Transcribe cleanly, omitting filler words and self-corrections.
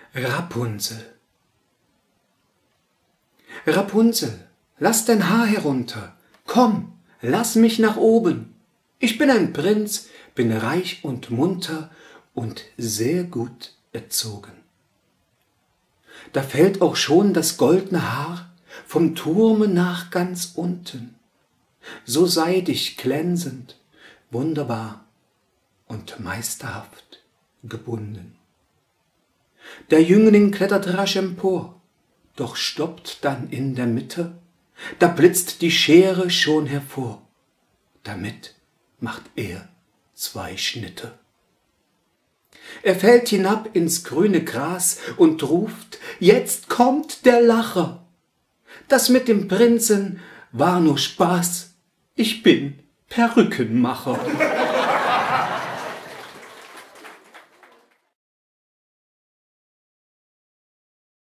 Rapunzel. Rapunzel, lass dein Haar herunter. Komm, lass mich nach oben. Ich bin ein Prinz, bin reich und munter und sehr gut erzogen. Da fällt auch schon das goldne Haar vom Turme nach ganz unten, so seidig glänzend, wunderbar und meisterhaft gebunden. Der Jüngling klettert rasch empor, doch stoppt dann in der Mitte, da blitzt die Schere schon hervor, damit macht er 2 Schnitte. Er fällt hinab ins grüne Gras und ruft, jetzt kommt der Lacher. Das mit dem Prinzen war nur Spaß, ich bin Perückenmacher.